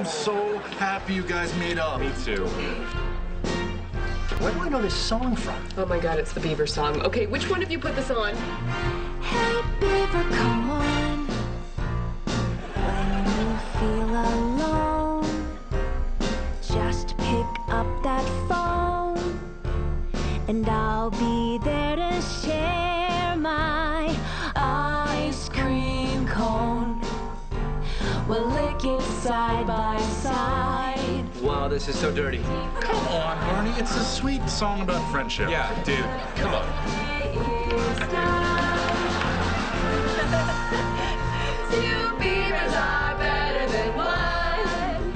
so happy you guys made up. Me too. Where do I know this song from? Oh my God, it's the Beaver song. Okay, which one of you put this on? Hey, Beaver, come on. When you feel alone, just pick up that phone, and I'll be there to share my ice cream cone. We'll lick it side by side. Wow, this is so dirty. Come on, Barney. It's a sweet song about friendship. Yeah, dude, come on. Two beavers are better than one.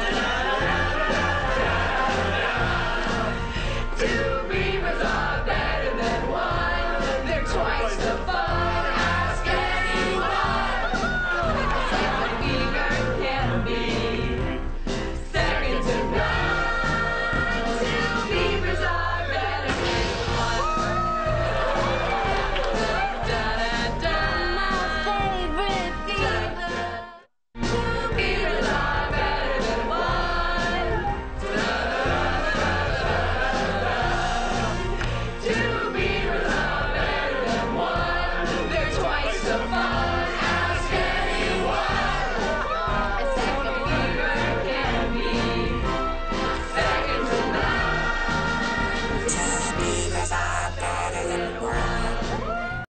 Two beavers are better than one. They're twice the fun. Ask anyone. Except a beaver can be